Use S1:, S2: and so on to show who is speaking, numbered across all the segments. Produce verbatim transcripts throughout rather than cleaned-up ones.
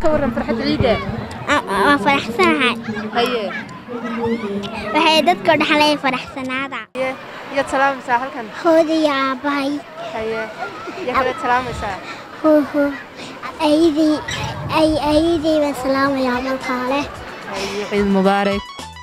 S1: كورن فرحة عيدة
S2: أنا فرح سنة
S1: هي
S2: waxay dadka dhaxlay faraxsanaada
S1: يا سلام ساحل كان
S2: hooyada aabay
S1: هي يا كلا سلام ساحل
S2: هو هو أيدي أي أيدي والسلام يا من خاله
S1: عيد مبارك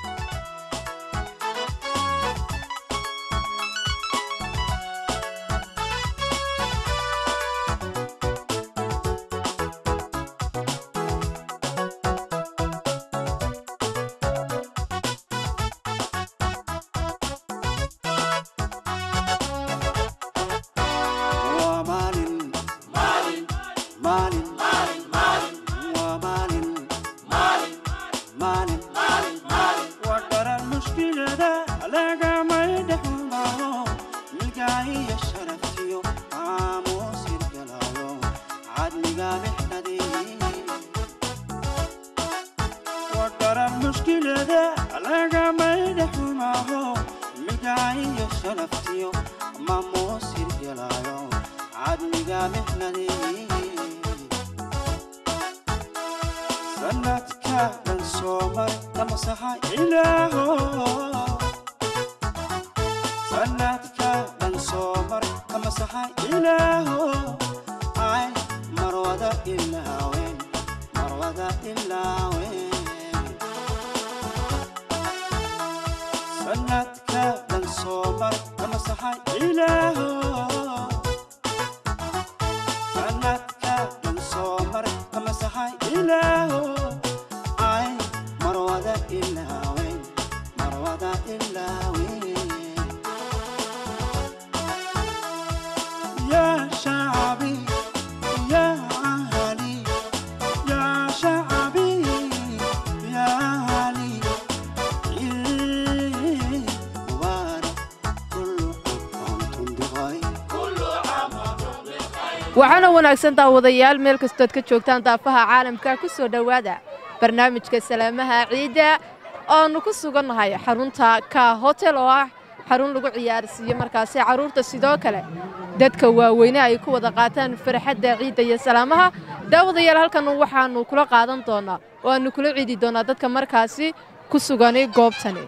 S1: waxaana wanaagsan daawadayaal meel kasta aad ka joogtaan daafaha caalamka ku soo dhawaada barnaamijka salaamaha ciida oo ku sugannahay xarunta ka hotel oo ah xarun lagu ciyaarsiyo markaas caruurta sidoo kale dadka waaweyn ay ku wada qaataan farxadda ciida iyo salaamaha daawadayaal halkan waxaanu kula qaadan doonaa oo aanu kula ciidi doonaa dadka markaas ku sugan goobtani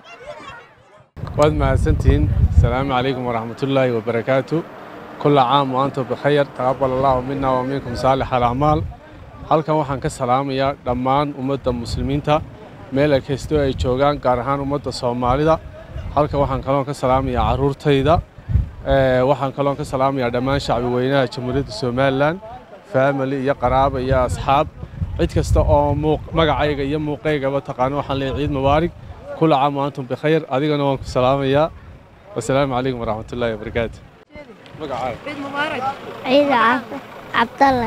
S3: waad mahadsantiin salaamu calaykum waraxmatullaahi wabarakaatu كل عام وأنتم بخير تقبل الله منا ومنكم صالح الأعمال halkan waxaan ka salaamayaa dhammaan ummadda muslimiinta meel kasta ay joogaan gaar ahaan ummadda Soomaalida halkan waxaan kaloo ka salaamayaa caruurtayda ee waxaan kaloo ka salaamayaa dhammaan shacbi weynaha Jamhuuriyadda Soomaaliland family iyo qaraabo iyo asxaab cid kasta oo magacayga iyo muuqayga taqaan waxaan leeyahay ciid mubaarak كل عام وأنتم بخير adigana waan ku salaamayaa wassalaamu calaykum waraxmatullaahi wabarakaatu
S1: عيد مبارك
S2: عيد عبد الله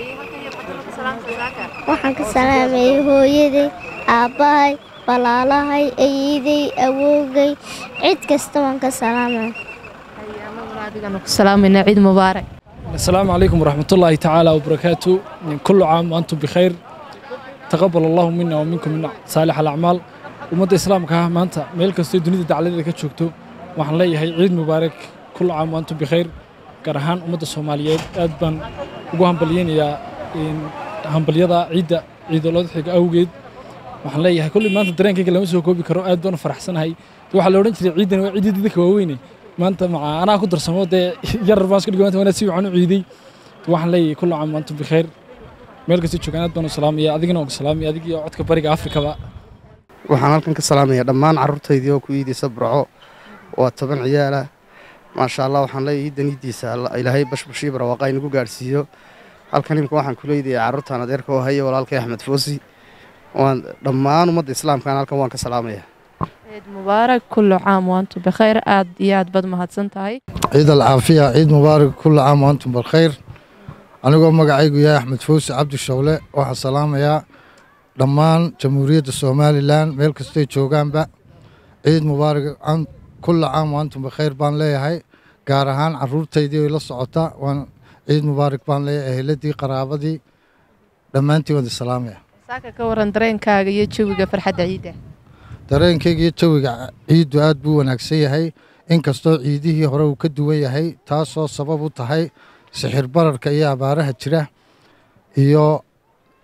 S2: waxaan ka salaamay hooyaday aabahay walaalahay eeyaday awoogay cid kasta waan ka salaamay
S1: ayama walaadigan ku salaamayna ciid mubaarak
S4: السلام عليكم ورحمة الله تعالى وبركاته كل عام وأنتم بخير تقبل الله منا ومنكم من صالح الأعمال ومدى إسلام كها ما أنت ملك السيد دنيا دعالي ذيك شوكتو وحن لي هي عيد مبارك كل عام وأنتم بخير كرهان ومدى الصوماليات أدبن وجوهم بليين يا همبليضة عيد عيد الله ذحك أوجد وحن لي هي كل ما أنت درين كي لمسه كوبي كرو أدبن فرح سنة هاي وحن لو رنت عيد عيد ذيك وويني ما أنت مع أنا أخذ رسمات جرب ماسك الجوانت وأنا أسيب عنو عيدي وحن لي كل عام وأنتم بخير ملك السيد شكرا أدبن السلام يا أديكنا والسلام يا أديك يا عدك بريق أفريقيا بقى
S5: waxaan halkan ka salaamayaa dhammaan carruurtaydii oo ku iidaysa burco waa toban ciyaala maasha Allah waxaan leeyahay danidiisa ilaahay bashbashii barwaaqo inagu gaarsiiyo halkan imka waxaan ku leeyahay carruurtaan adeerka oo haya walaalkay Axmed Foosi waan dhammaan ummadda islaamka halkan waan ka salaamayaa
S1: عيد مبارك كل عام وأنتم بخير aad iyo aad bad mahadsantahay
S6: ciid alcaafiya ciid mubaarak كل عام وأنتم بخير anigoo magacaygu yahay Axmed Foosi Cabdi Shawle waxaan salaamayaa dhammaan jamhuuriyadda Soomaaliland meel kasta ay joogaanba ciid mubaarak كل عام وأنتم بخير baan leeyahay gaar ahaan carruurtaydii la socota waan ciid mubaarak baan leeyahay eheladii qaraabadii dhammaantii wada salaamaya
S1: saaka ka waran dareenkaaga iyo jawiga farxadda ciida
S6: dareenkayga iyo jawiga ciidu aad buu wanaagsan yahay inkastoo ciidihii hore uu ka duwan yahay taasoo sabab u tahay sixir bararka iyo abaaraha jira iyo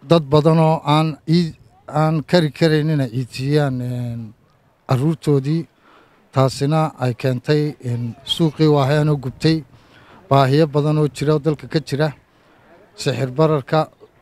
S6: dad badanoo aan iid aan kari karayn inay iidsiiyaan carruurtoodii taasina ay keentay suuqii waaheenoo gubtay baahiyo badanoo jira dalka ka jira sixir bararka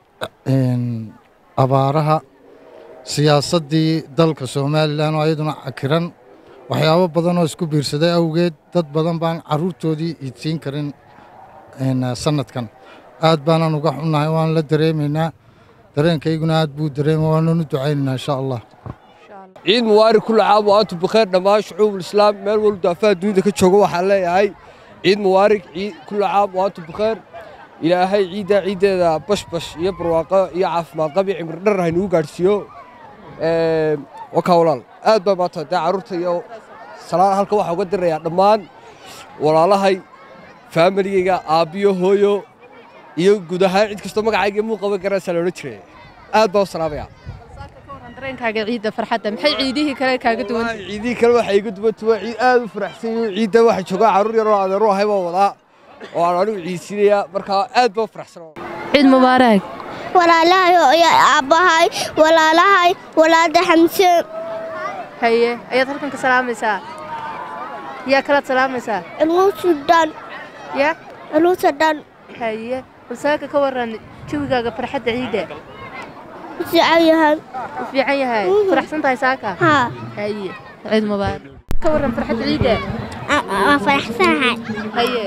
S6: abaaraha siyaasaddii dalka somalilan oo iyaduna cakiran waxyaabo badanoo isku biirsaday awgeed dad badan baan carruurtoodii iidsiin karin sanadkan aad baanaan uga xunnahay waan la dareemaynaa dareenkayguna aad buu dareema waananu ducaynaynaa insha allah
S7: ciid mubaarak kulla caam wa antum bikheer dhammaan shucuubul islaam meel walba daafaha dunida ka jooga waxaan leeyahay ciid mubaarak kulla caam wa antum bikheer ilaahay ciidda ciiddeeda bashbash iyo barwaaqo iyo caafimaad qab iyo cimri dhar haynugu gaadhsiiyo wakaa walaal aad baa maanta dee carruurta iyo salaan halka waxaa uga dirayaa dhammaan walaalahay faamiligayga aabbiyo hooyo iyo guud ahaan cid kastoo magacayga muuqaba garanaysaa loodhan jiray aad baa u salaamaya
S1: dareenkaaga ciidda farxadda maxay ciidihii kale kaaga duwan
S7: ciidihii kale waxay iga duwan tuwa ciid aad u faraxsan yihiin ciidda waxa jooga carruur yar oo adeero ahay baa wadaa oo aan anigu ciidsiinaya markaa aad baa u faraxsan
S1: ciid mubaarak
S2: walaalahay iyo aabbahay walaalahay walaada xamse
S1: haye ayaad halkan ka salaamaysaa yaa kala salaamaysaa
S2: ilmuusudan
S1: ya
S2: ilmuusudan
S1: haye wasaaka ka waran jawigaaga farxadda ciidda
S2: fiican yahay
S1: fiican yahay faraxsan tahay saaka
S2: ha
S1: haye ciid mubaarak ka waran farxadda ciidda
S2: waa faraxsanahay
S1: haye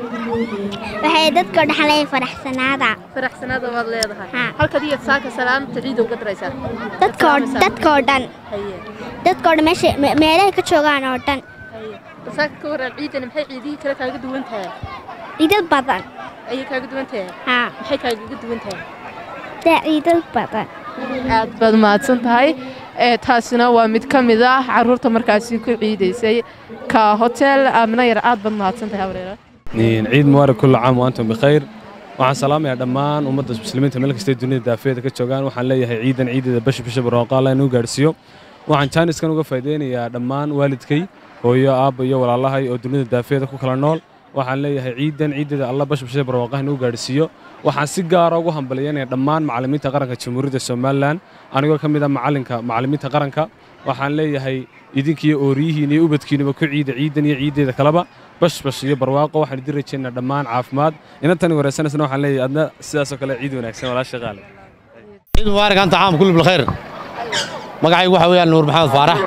S2: waxay dadka dhaxlay faraxsanaada
S1: faraxsanaada waad leedahay halkaad iyo saaka salaamta ciidda uga diraysaa
S2: dadka dadka dhan
S1: haye
S2: dadka dhan meesha meelaha ka joogaan oo dhan
S1: haye wasaaka ka waran ciidana maxay ciidihii kale kaaga duwan tahay
S2: ciidad badan
S1: ayay kaaga duwan tahay
S2: ha
S1: maxay kaaga duwan tahay
S2: ciidad badan
S1: aad baad mahadsan tahay taasina waa mid ka mid ah carruurta markaasi ku ciidaysay ka hotel amna yar aad baad mahadsan tahay habareera
S3: ciid mubaarak kulla caam wa antum bikhayr waxaan salaamayaa dhammaan ummadda muslimiinta meel kasta dunida daafeeda ka joogaan waxaan leeyahay ciidan ciideeda bash bisha barwaaqo Allah inuu gaarsiiyo waxaan jaaniskan uga faa'iideynayaa dhammaan waalidkay hooyo aabba iyo walaalahay oo dunida daafeeda ku kala nool waxaan leeyahay ciidan ciideeda Allah bash bisha barwaaqo inuu gaarsiiyo waxaan si gaar ah ugu hambalyeynaya dhammaan macallimiinta qaranka Jamhuuriyadda Soomaaliland anigoo ka mid ah macallinka macallimiinta qaranka waxaan leeyahay idinkiyo ooriyihiin iyo ubadkiinaba ku ciida ciidan iyo ciideeda kalaba bash bash iyo barwaaqo waxaan idin rajaynaynaa dhammaan caafimaad inantani wareysanaysana waxaan leeyahay adna sidaas oo kale ciid wanaagsan walaasha qaale
S8: ciid mubaarak anta caam kullu bil khayr magacaygu waxa weeyaan nuur maxamed faarax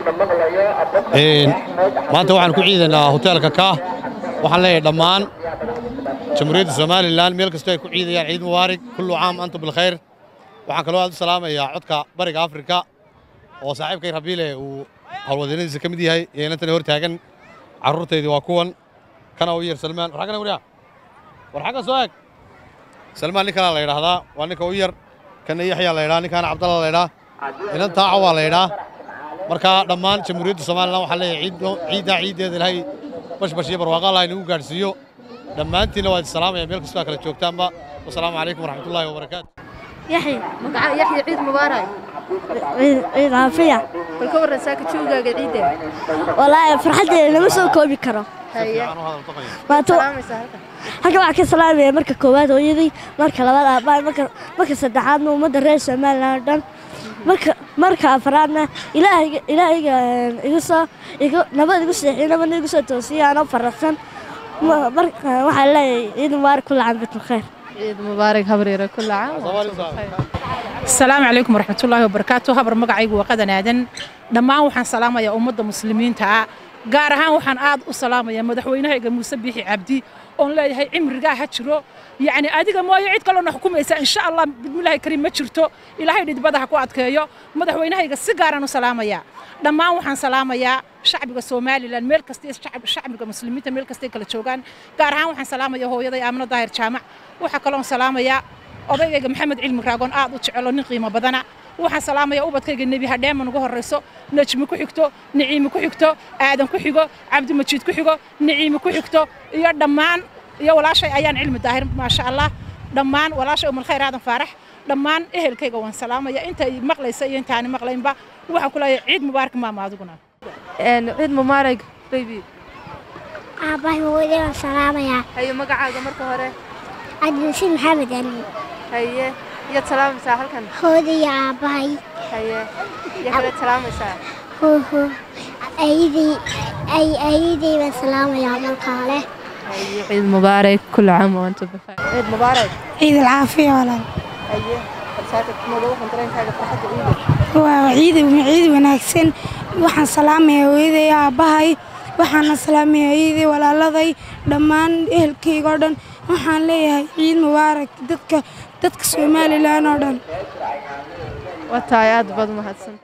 S8: een maanta waxaan ku ciidanaa hoteelka ka waxaan leeyahay dhammaan jamhuuriyadda Soomaaliland meel kasta ay ku ciidayaan ciid mubaarak kullu caam anta bil khayr waxaan kaloo aad u salaamayaa codka bariga Afrika oo saaxiibkay Rabiile uu hawlwadeenadiisa ka mid yahay ee inantani hor taagan carruurteedii waa kuwan kana u yar Salmaan ragana wariya war xaga soo eeg Salmaan ninka la yiraahdaa waa ninka u yar kana Yaxya la yiraahdaa ninka Cabdalla la yiraahdaa inanta Awa la yiraahdaa marka dhammaan jamhuuriyadda Soomaaliland waxa leeyahay ciid ciida ciideeda ilaahay bash bash iyo barwaaqo Allah inuu gaarsiiyo dhammaantiina waa salaamaya meel kasta kala joogtaanba wassalaamu calaykum waraxmatullaahi wabarakaatu
S1: yaxya magaca yaxya ciid mubaarak
S2: ciid caafiya
S1: bal ka waran saaka jawigaaga ciidda
S2: wallaahi farxaddeeda lama soo koobi karo
S1: haye
S2: maato
S1: salaamaysaa halkan
S2: halka waxaa ka salaamaya marka koowaad hooyadii marka labaad aabbahay marka marka saddexaadna ummadda reer Soomaaliland oo dhan marka marka afraadna ilaahayga ilaahayga igu soo igu nabad igu seexiyo nabad igu soo toosiyo anoo faraxsan marka waxaan leeyahay ciid mubaarak kulla caam bikum khayr
S1: ciid mubaarak habareera kulla caam
S9: السلام عليكم ورحمة الله وبركاته هبر مقعي وقدن آدن دمان وحن سلامة يا أمة المسلمين تاع قارها وحن آد وسلامة يا مدحوينها يا مسبح عبدي أون لا هي عمر جاه هتشرو يعني أديك ما يعيد كلنا حكومة إن شاء الله بسم الله كريم ما شرتو إلى هاي بدها قوات كيا مدحوينها يا سجارة وسلامة يا دمان وحن سلامة يا شعب الصومالي لأن ملك استي شعب شعب المسلمين ملك استي كل شوقان قارها وحن سلامة يا هو يا أمنا ظاهر جامع وحكلون سلامة يا odayga maxamed cilmi raagon aad u jecel nin qiimo badana waxaan salaamaya ubadkayga nabi hadheeman ugu horeyso najmi ku xigto naciimi ku xigto aadan ku xigo cabdi majiid ku xigo naciimi ku xigto iyo dhammaan iyo walaashay ayaan cilmi daahir ma sha Allah dhammaan walaashay umul khayr aadan faarax dhammaan ehelkayga waan salaamaya inta ay maqlaysa iyo inta aan maqlaynba waxaan ku leeyahay ciid mubaarak maama adiguna
S1: een ciid mubaarak baby
S2: aabbahay hooyadii waan salaamaya
S1: hayo magacaaga marka hore
S2: cabdi maxamed ali
S1: haye يا سلام ساحل كان
S10: هودي يا باي
S1: هيا يا كلا سلام ساحل
S10: هو هو أيدي أي أيدي والسلام يا مكاله
S1: عيد مبارك كل عام وأنتم بخير عيد مبارك
S11: عيد العافية ولا
S1: هيا فرساتك موضوع كنترين حاجة فرحة عيد
S11: هو عيد عيد وناكسن وحن سلامي وعيد يا باي وحن سلامي عيد ولا لذي دمان أهل كي قردن وحن ليه عيد مبارك دتك دتك سومالي لا نردن
S1: وتاياد بعد ما هتسنت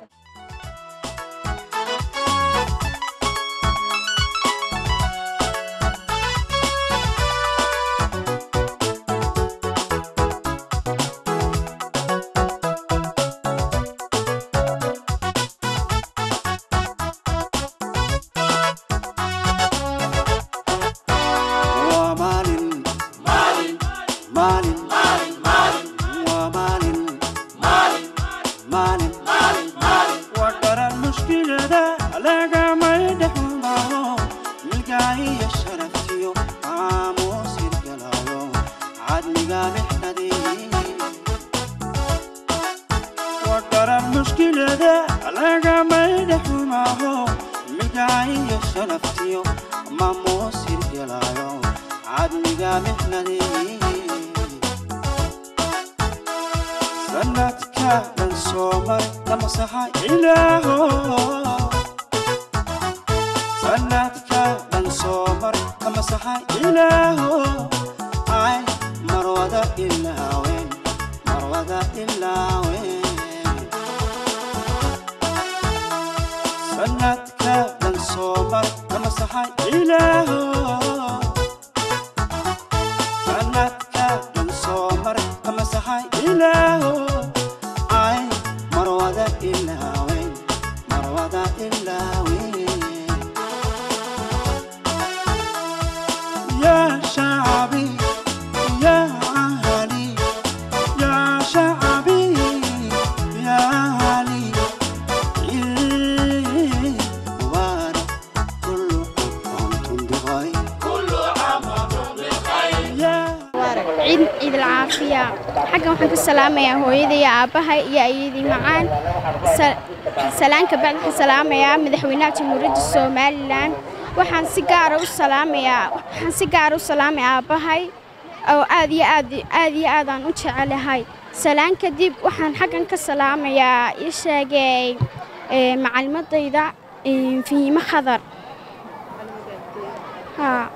S10: عيد العافية حقا وحن كسلامة يا هويدي يا أباها يا أيدي معان سلامك بعد سلامة يا مدحوينات جمهورية الصوماليلاند وحن سيجارة والسلامة يا وحن سيجارة والسلامة يا أباها أو آدي آدي آدي آدان وتشعل هاي سلام كديب وحن حقا كسلامة يا إيشاجي معلمة ضيدة في مخضر ها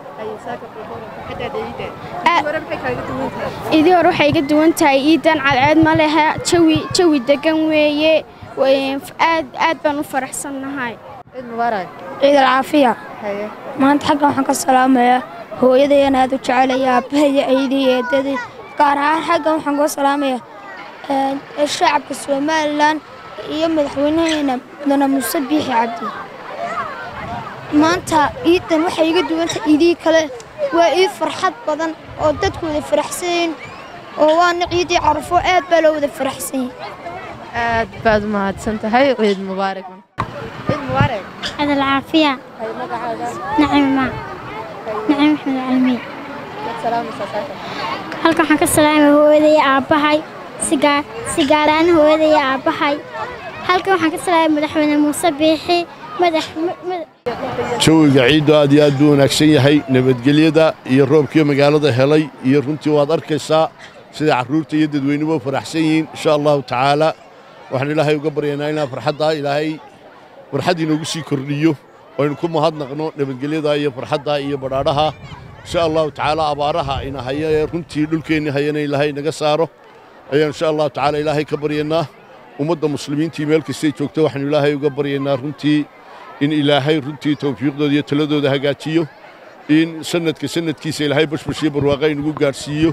S10: إذا روح يقد وانت إيدان على عاد ما لها تشوي تشوي دقن ويا وآد آد بنو فرح سنة هاي
S1: عيد مبارك
S11: عيد العافية
S1: هيا
S11: ما أنت حقا وحن كسلامة يا هو يدي أنا هذا تشعل يا بهي أيدي يدي قارعان حقا وحن كسلامة يا الشعب الصوماليلاند يوم مدحوينينا بدنا مسبيح عبدي maanta iidan waxay iga duwanta idii kale waa ii farxad badan oo dadku wada faraxsan oo waana ciidii carfo aad baa loo wada faraxsan
S1: aad baad mahadsan tahay ciid mubaarak ciid mubaarak
S10: عيد العافية
S1: hay magacaaga
S10: نعم ما نعم محمد علمي
S1: salaam saasaka
S10: halkan waxaan ka salaamay hooyaday aabahay sigaar sigaaraan hooyaday aabahay halkan waxaan ka salaamay madaxweyne Muuse Biixi madax
S12: jawiga ciidu aad iyo aad buu wanaagsan yahay nabadgelyada iyo roobkii magaalada helay iyo runtii waad arkaysaa sida carruurta iyo dadweynuhu faraxsan yihiin insha allahu tacaala waxaan ilaahay uga baryaynaa inaa farxadda ilaahay farxad inoogu sii kordhiyo aynu ku mahadnaqno nabadgelyada iyo farxadda iyo badhaadhaha insha allahu tacaala abaaraha ina haya ee runtii dhulkeenni hayana ilaahay naga saaro ayaan insha allahu tacaala ilaahay ka baryaynaa ummadda muslimiintii meel kastay joogto waxaanu ilaahay uga baryaynaa runtii in ilaahay runtii tawfiiqdooda iyo taladooda hagaajiyo in sanadka sanadkiisa ilaahay bashbash iyo barwaaqo inagu gaadhsiiyo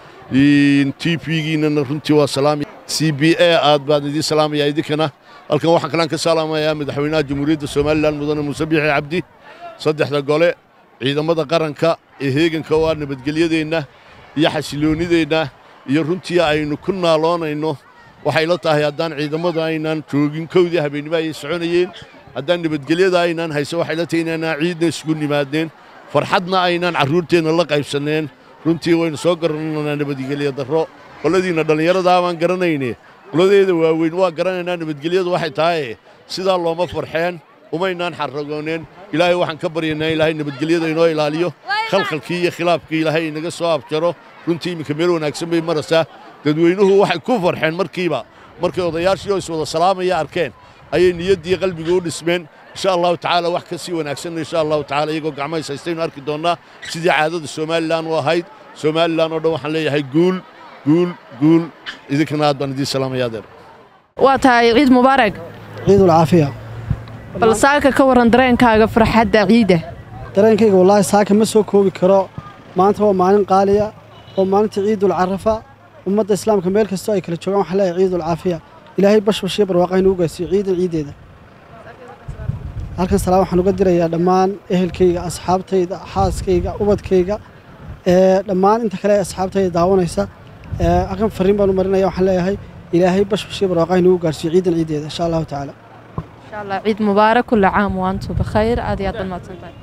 S12: t v-giinana runtii waa salaami c b a aad baan idiin salaamayaa idinkana halkan waxaan kalaan ka salaamayaa madaxweynaha jamhuuriyadda somalilan mudane muuse biixi cabdi saddexda gole ciidamada qaranka ee heeganka oo ah nabadgelyadeenna iyo xasiloonideenna iyo runtii aynu ku naaloonayno waxay la tahay haddaan ciidamada aynaan joogin kowdii habeennimo ayay soconayeen haddaan nabadgelyada aynaan hayso waxay la tahay inaanaan ciidna isugu nimaadneen farxadna aynaan carruurteenna la qaybsanneen runtii waynu soo garanaynaa nabadgelyo darro qoladiina dhalinyarada aan garanayne qoladeeda waaweyn waa garanaynaa nabadgelyadu waxay tahay sidaa looma farxeen umaynaan xarragooneen ilaahay waxaan ka baryaynaa ilaahay nabadgelyada inoo ilaaliyo khalkhalkii iyo khilaafkii ilaahay inaga soo abjaro runtii iminka meel wanaagsan bay maraysaa dadweynuhu waxay ku farxeen markiiba markay odayaashii oo iswada salaamaya arkeen ayay niyaddii qalbiga u dhismeen insha allahu tacaala wax ka sii wanaagsan insha allahu tacaala iyagoo gacmahays haystaynu arki doonnaa sidii caadada somalilan u ahayd somalilan oo dhan waxaan leeyahay guul guul guul idinkana aad baan idiin salaamaya adeer
S1: waa tahay ciid mubaarak
S13: ciidul caafiya
S1: bal saaka ka waran dareenkaaga farxadda ciida
S13: dareenkayga wallaahi saaka ma soo koobi karo maanta waa maalin qaaliya oo maalinta ciidul carafa ummadda islaamka meel kastoo ay kala joogaan waxaa leeyahay ciidul caafiya ilaahay bashbashiyo barwaaqo inuu gaarsiiyo ciidan ciideeda halkan salaam waxaan uga dirayaa dhammaan ehelkayga asxaabtayda xaaskayga ubadkayga ee dhammaan inta kale ee asxaabtayda daawanaysa halkan fariin baan u marinaya waxaan leeyahay ilaahay bashbashiyo barwaaqo inuu gaarsiiyo ciidan ciideeda insha allahu tacaala
S1: insha allah ciid mubaarak kulla caam wa antum bikhayr aad iyo aad baad mahadsantahay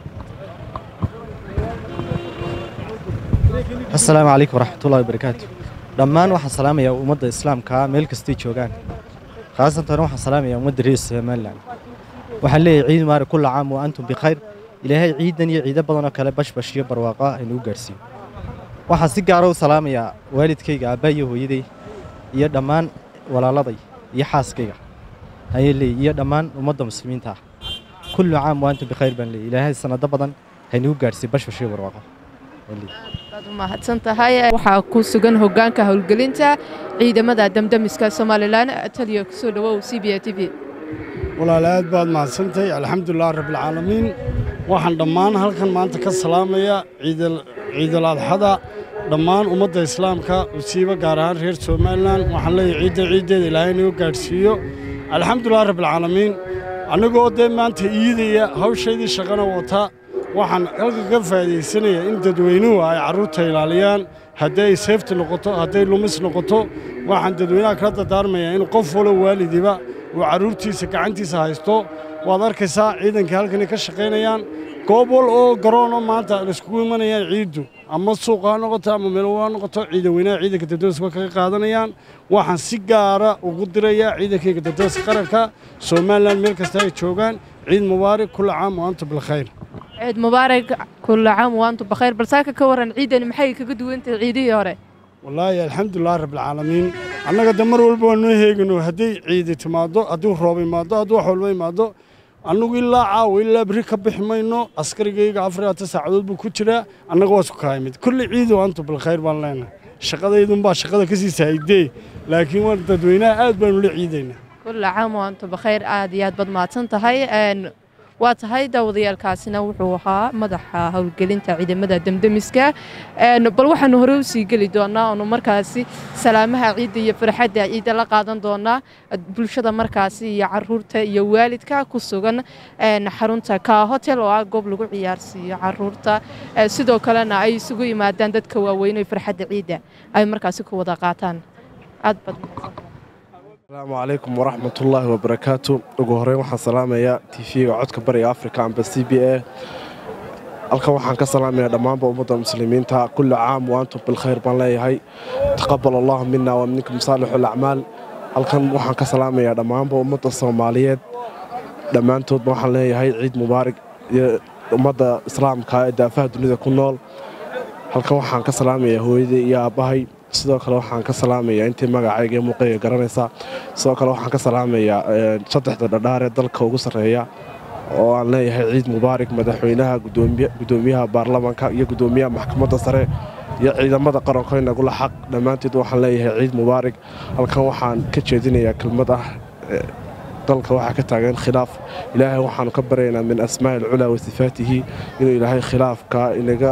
S14: assalaamu calaykum waraxmatullahi wabarakaatu dhammaan waxaan salaamayaa ummadda islaamka meel kastay joogaan khaasatan waxaan salaamayaa ummadda reer somalilan waxaan leeyahay ciid mubaarak kulla caam wa antum bikhayr ilaahay ciidan iyo ciido badan oo kale bashbash iyo barwaaqo inuu gaarsiiyo waxaan si gaara u salaamayaa waalidkayga aabbaha iyo hooyaday iyo dhammaan walaaladay iyo xaaskayga ayay leeyihiin iyo dhammaan ummadda muslimiinta ah kullu caam wa antum bikhayr baan leeyahay ilaahay sanado badan haynuu gaarsiiyo bashbash iyo barwaaqo
S1: baad u mahadsan tahay waxaa ku sugan hoggaanka howlgelinta ciidamada damdamiska somalilan taliya ku soo dhawow c b a t v
S15: walaalayaad baad mahadsantahay alxamdulilah rabbilcaalamiin waxaan dhammaan halkan maanta ka salaamayaa ciidal adxada dhammaan ummadda islaamka usiiba gaar ahaan reer somalilan waxaan leeyahay ciidda ciiddeeda ilaahay inuu gaadhsiiyo alxamdulilah rabbilcaalamiin annagoo dee maanta iidaya hawshaydii shaqana wata waxaan halka ka faa'iidaysanayaa in dadweynuhu ay carruurta ilaaliyaan haddii ay seefti noqoto hadday lumis noqoto waxaan dadweynaha kala dardaarmayaa in qof walo waalidiba uu carruurtiisa gacantiisa haysto waad arkaysaa ciidankii halkani ka shaqaynayaan goob wal oo garoonoo maanta laiskugu imanayaan ciiddu ama suuqa ha noqoto ama meelwa ha noqoto ciidaweynaha ciidanka dabdamiska kaga qaadanayaan waxaan si gaara ugu dirayaa ciidankayga dabdamiska qaranka somalilan meel kasta ay joogaan ciid mubaarak kulla caam wa antum bilkhayr
S1: ciid mubaarak kulla caam wa antum bikhayr bal saaka ka waran ciidani maxay kaga duwan tahay ciidihii hore
S15: wallaahi alxamdulilah rabbilcaalamiin annaga de mar walba waa noo heegano hadday ciidi timaaddo hadduu roob imaaddo hadduu wax walba imaaddo annagu ilaa caawa ilaa berri ka bixi mayno askarigayga afar iyo labaatan saacadood buu ku jiraa annaga waa isku kaayimid kulli ciid wa antum bilkhayr baan leenahay shaqadaydunbaa shaqada ka sii saa'idee laakiin waa dadweynaha aad baanu la ciidaynaa
S1: kulla caam wa antum bikhayr aad iyo aad baad mahadsan tahay waa tahay daawadayaalkaasina wuxuu ahaa madaxa howlgelinta ciidamada damdamiska bal waxaanu hore u sii geli doonaa oonu markaasi salaamaha ciidda iyo farxadda ciidda la qaadan doonaa bulshada markaasi iyo caruurta iyo waalidka ku sugan xarunta ka hotel oo ah goob lagu ciyaarsiiyo caruurta sidoo kalena ay isugu yimaadaan dadka waaweyn ee farxadda ciidda ay markaasi ku wada qaataan aad baad
S16: السلام عليكم ورحمة الله وبركاته ugu horeyn waxaan salaamayaa tv-ga codka bariga africa amba c b a halkan waxaan ka salaamayaa dhammaanba ummadda muslimiinta kullu caam wa antum bilkhayr baan leeyahay taqabbal allahu minna wa minkum saalixul acmaal halkan waxaan ka salaamayaa dhammaanba ummadda soomaaliyeed dhammaantoodba waxaan leeyahay ciid mubaarak iyo ummadda islaamka ee daafaha dunida ku nool halkan waxaan ka salaamayaa hooyaday iyo aabbahay sidoo kale waxaan ka salaamayaa intii magacayga iyo muuqayga garanaysa sidoo kale waxaan ka salaamayaa saddexda dhadhaar ee dalka ugu sarreeya oo aan leeyahay ciid mubaarak madaxweynaha gudoomiyaha baarlamaanka iyo gudoomiyaha maxkamadda sare iyo ciidamada qaranka inagula xaq dhammaanteed waxaan leeyahay ciid mubaarak halkan waxaan ka jeedinayaa kelmad ah dalka waxaa ka taagan khilaaf ilaahay waxaanu ka baryaynaa min asmaa'i alculaa wa sifaatihi inuu ilaahay khilaafka inaga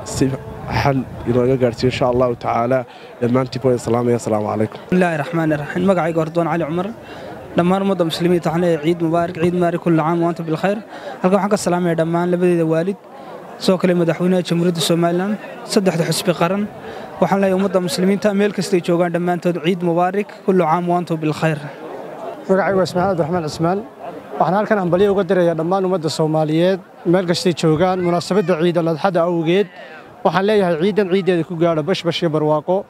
S16: حل إنه يقارسي إن شاء الله تعالى لما أنت بوي السلام يا السلام عليكم
S17: بسم الله الرحمن الرحيم مقعي قردون علي عمر لما رمضة مسلمين تحنا عيد مبارك عيد مبارك كل عام وأنتم بالخير هلكم حق السلام يا دمان لبدي والد سو كلمة دحونا جمهورية الصوماليلاند صدح حسب قرن وحنا يوم مدة مسلمين تأمل كستي جوجان دمان تود عيد مبارك كل عام وأنتم بالخير
S18: مقعي واسمه عبد الرحمن عثمان waxaan halkan ambaliyo uga dirayaa dhammaan ummadda Soomaaliyeed meel kasta joogaan munaasabada ciid al-adha awgeed waxaan leeyahay ciidan ciideeda ku gaadho bashbash iyo barwaaqo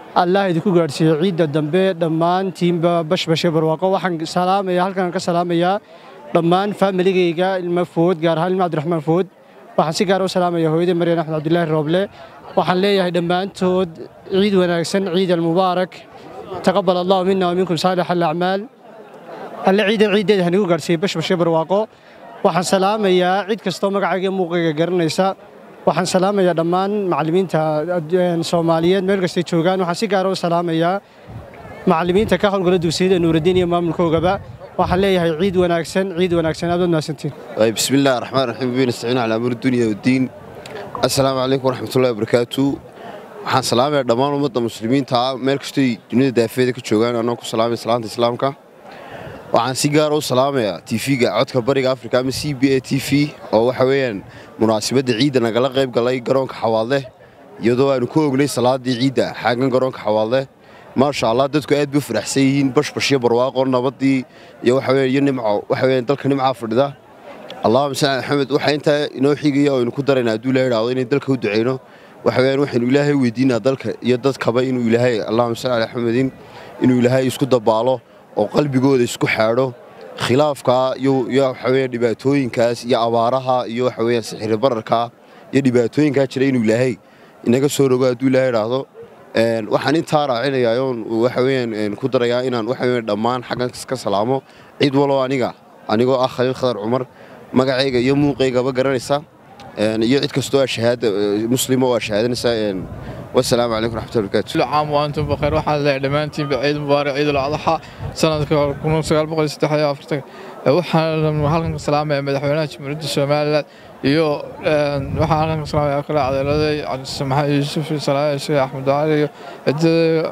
S18: allah idinku gaadhsiiyo ciidda dambe dhammaantiinba bashbashe barwaaqo waxaan salaamaya halkan ka salaamayaa dhammaan faamiligayga ilma food gaar ahaan ilma cabdiraxmaan food waxaan si gaar u salaamayaa hooyadii maryan axmed cabdilaahi rooble waxaan leeyahay dhammaantood ciid wanaagsan ciid almubaarak taqabbal allahu minna wa minkum saalix alacmaal alle ciidan ciiddeeda hanigu gaadhsiiyey bashbashe barwaaqo waxaan salaamayaa cid kastoo magacayga muuqayga garanaysa waxaan salaamayaa dhammaan macallimiinta Soomaaliyeed meel kasta joogaan waxaan si gaar ah u salaamayaa macallimiinta ka howlgala dugsiyada Nuuruddin iyo maamulkoogaba waxaan leeyahay ciid wanaagsan ciid wanaagsan aad wanaagsantiin
S19: ay bismillaahir rahmaanir rahiim biin istaciina ala amri dunya wa diin assalaamu calaykum waraxmatullaahi wabarakaatu waxaan salaamayaa dhammaan ummadda muslimiinta meel kasta dunida daafeeda ka joogaan anoo ku salaamay salaanta islaamka waxaan si gaar ah u salaamayaa T V-ga codka bariga Afrika ama C B A T V oo waxa weeyaan munaasabadda ciidda nagala qayb galay garoonka Xawaale iyadoo aanu ku ognay salaadii ciidda xagan garoonka Xawaale ma sha Allah dadku aad buu faraxsan yihiin bashbashiyo barwaaqo nabadii iyo waxa weeyaan nimco waxa weeyaan dalka nimca fadhida Allahumma salli Muhammad waxa inta inoo xigaya oo ku dareynaa haduu la yiraahdo in dalka u duceeyno waxa weeyaan waxaan Ilaahay weydiinaa dalka iyo dadkaba inuu Ilaahay Allahumma salli Muhammadin inuu Ilaahay isku dabaalo oo qalbigooda isku xaadho khilaafka iyo waxa weeyaan dhibaatooyinkaas iyo abaaraha iyo waxa weeyaan sixir bararka iyo dhibaatooyinka jira inuu Ilaahay inaga soo rogo haduu la yiraahdo een waxaan inta raacinayaa oo waxa weeyaan ku darayaa inaan waxa weeyaan dhammaan xagan ka salaamo ciid walo aniga anigoo ah Khaliil Khadar Umar magacayga iyo muuqaygaba garanaysa een iyo cid kastoo shahaada muslimo oo shahaadanaysa een والسلام عليكم ورحمة الله وبركاته.
S20: كل عام وأنتم بخير وحال دمانتي بعيد مبارك عيد الأضحى سنة كونوا سجال بقول ستة فرتك وحال وحال السلام يا مدحونا مرد الشمال يو وحال السلام يا كل عذرة عن السماح يوسف صلاة الشيخ أحمد علي عد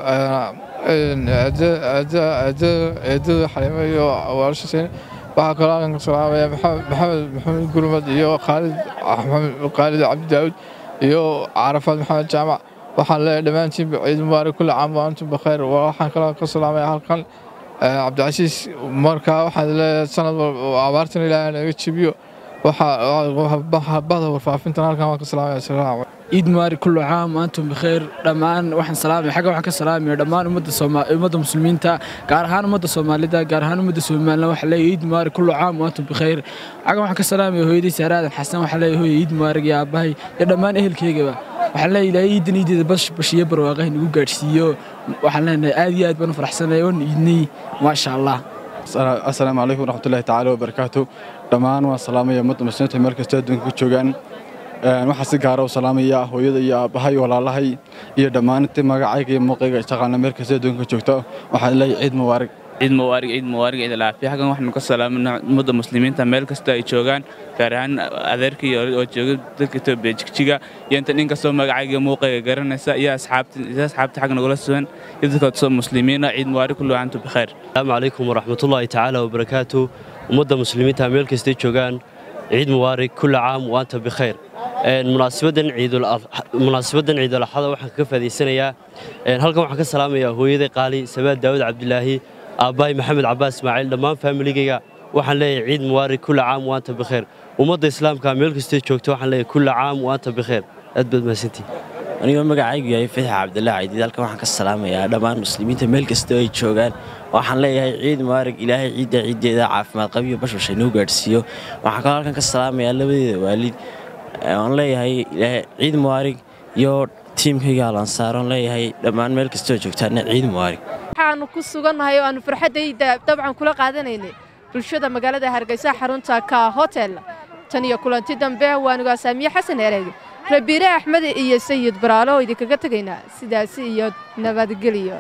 S20: عد عد عد عد حليمة يو وارش سين وحال السلام يا محمد محمد قرمد يو خالد محمد خالد عبد داود يو عرفات محمد جامع waxaan leeyahay dhamaantiin ciid mubaarak kullu caam wa antum bikhair waxaan kala ka salaamayaa halkan Cabdicasiis marka waxaan leeyahay sanad abaartan Ilaahay naga jibiyo waxa waxa bada warfaafintan halkan waan ka salaamayaa salaam
S4: ciid mubaarak kullu caam wa antum bikhair dhamaan waxaan salaamay xaga waxaan ka salaamayaa dhamaan ummadda Soomaaliyeed ummadda muslimiinta gaar ahaan ummadda Soomaalida gaar ahaan ummadda Soomaaliland waxa leeyahay ciid mubaarak kullu caam wa antum bikhair xaga waxaan ka salaamayaa hooyadii Saaraadan Xasan waxa leeyahay ciid mubaarak ya abahay iyo dhamaan ehelkeygaba waxaan leeyahay ciidan ciideeda bash bashiye barwaaqayn ugu gaarsiiyo waxaan leenahay aad iyo aad baan faraxsanahay oo idnii ma sha Allah
S21: assalaamu alaykum warahmatullaahi ta'ala wa barakaatuh dhamaan waa salaamaya ummadda muslimiinta meel kasta adduunka joogaan waxaan si gaar ah u salaamayaa hooyada iyo aabahay walaalahay iyo dhamaan inta magacayga iyo muuqayga shaqana meel kasta adduunka joogto waxaan leeyahay ciid mubaarak
S22: ciid mubaarak ciid mubaarak ciid laafiya xagan waxaan ka salaaminaa ummadda muslimiinta meel kasta ay joogaan gaar ahaan adeerkii oo jooga dadka Itoobiya jigjiga iyo inta ninka soo magacayga muuqayga garanaysa iyo asxaabta iyo asxaabta xagan nagula sugan iyo dadka soo muslimiina ciid mubaarak kullu aantu bikhair
S23: assalaamu alaykum warahmatullaahi ta'ala wa barakaatuh ummadda muslimiinta meel kasta ay joogaan ciid mubaarak kullu caam wa antum bikhair een munaasabadan ciidul munaasabadan ciidul adha waxaan ka faa'iideysanayaa een halkan waxaan ka salaamayaa hooyaday qaali Sabaad Daawud Cabdilaahi aabbahay Maxamed Cabbaas Ismaaciil dhammaan familygayga waxaan leeyahay ciid mubaarak kullu caam wa antum bikhair ummadda islaamka meel kasta joogto waxaan leeyahay kullu caam wa antum bikhair aad baad maasantii
S24: aniga magacaygu yahay Fatix Cabdilaahi Ciid halkan waxaan ka salaamayaa dhammaan muslimiinta meel kasta ay joogaan waxaan leeyahay ciid mubaarak ilaahay ciidda ciideeda caafimaad qab iyo bashbashay noo gaarsiiyo waxaan ka halkan ka salaamayaa labadeeda waalid aan leeyahay ilaahay ciid mubaarak iyo tiimkayga aan saaran leeyahay dhammaan meel kasta oo joogtaan ciid mubaarak
S1: waxaan ku sugannahay oo aan farxadayda dabcan kula qaadanaynay bulshada magaalada Hargeysa xarunta ka hotel tan iyo kulanti dambe waan uga saamiye Xasan Ereeg Rabiire Axmed iyo Sayid Baraalo idinkaga tagayna sidaas iyo nabadgelyo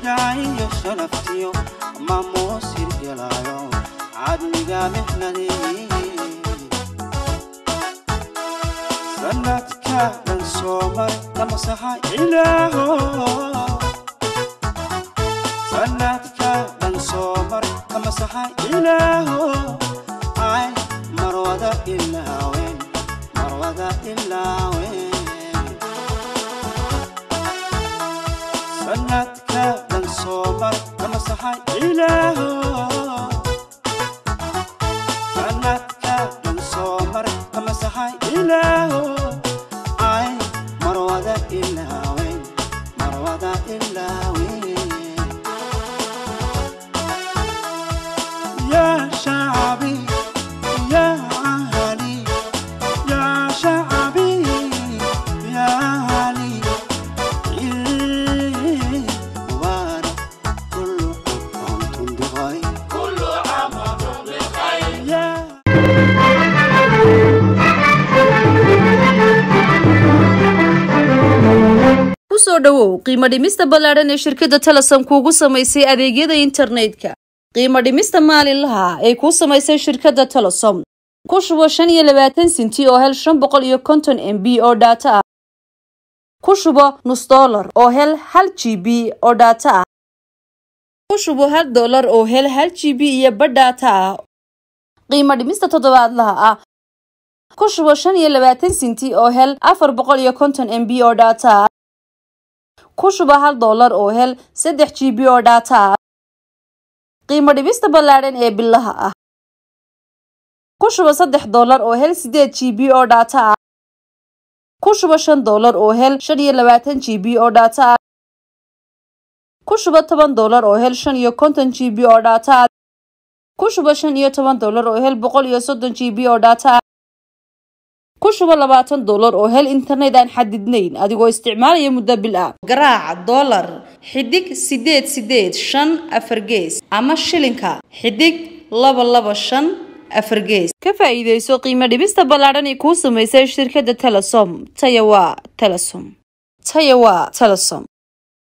S3: magacayo sharaftiyo maamuusir gelaayo cadliga mixnadi sanadka dhan soo maray lama saxa ilaaho sanadka dhan soo maray lama saxa ilaaho ay marwada ilaawen marwada ilaawen sanadka dhan soo maray lama saxa ilaaho sanadka dhan soo maray lama saxa ilaaho ay marwada ilaawen marwada ilaawen يا شعبي يا أهلي يا شعبي يا أهلي عيد مبارك كل عام وأنتم بخير كل عام وأنتم بخير يا
S5: kusoo dhawow qiimo dhimista ballaaran ee shirkadda Telesom kuugu samaysay adeegyada internetka qiimo dhimista maalinlaha ee ku samaysay shirkadda Telesom ku shubo shan iyo labaatan senti oo hel shan boqol iyo konton M B oo data ah ku shubo nus dollar oo hel hal G B oo data ah ku shubo hal dollar oo hel hal G B iyo badh data ah qiimo dhimista toddobaadlaha ah ku shubo shan iyo labaatan senti oo hel afar boqol iyo konton M B oo data ah ku shubo hal dollar oo hel saddex G B oo data ah qiimo dhimista ballaaran ee billaha ah ku shubo saddex dollar oo hel sideed G B oo data ah ku shubo shan dollar oo hel shan iyo labaatan G B oo data ah ku shubo toban dollar oo hel shan iyo konton G B oo data ah ku shubo shan iyo toban dollar oo hel boqol iyo soddon G B oo data ah ku shubo labaatan dollar oo hel internet aan xadidnayn adigoo isticmaalaya muddo bil ah garaaca dollar xidig sideed sideed shan afar gees ama shilinka xidig laba laba shan afar gees ka faa'iideyso qiimo dhibista ballaaran ee ku samaysay shirkadda Telesom Tayawa Telesom Tayawa Telesom